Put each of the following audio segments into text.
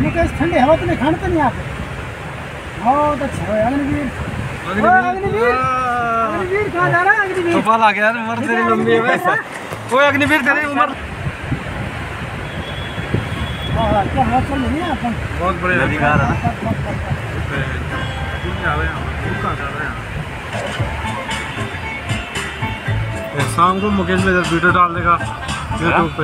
मुकेश ठंडी हवा तो नहीं खाने तो नहीं आते। बहुत अच्छा है अग्निवीर। अग्निवीर कहाँ जा रहा है? अग्निवीर कपाल आ गया यार, उम्र तेरी लंबी है वैसा। ओए अग्निवीर तेरी उम्र क्या हवा चल रही है अपन। बहुत बढ़िया दिखा रहा है। शाम को मुकेश में वीडियो डाल देगा यूट्यूब पे।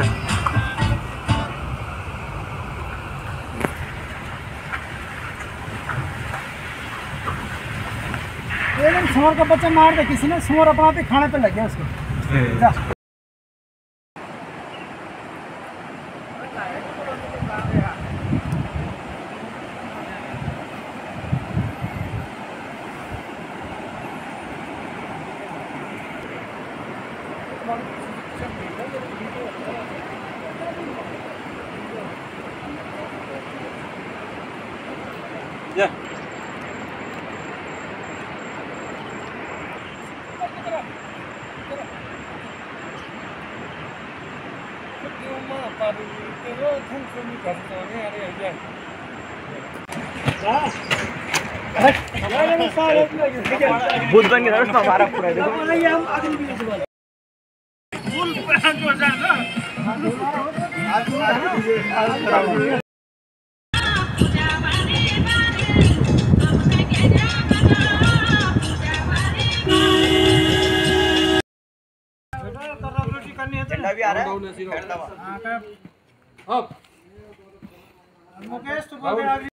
सुअर का बच्चा मार दे किसी ने, सुअर अपना पे खाने पे लग गया उसको। Yeah. बुद्ध बन गया हमारा पूरा देखो। झंडा भी आ रहा है। मुकेश तो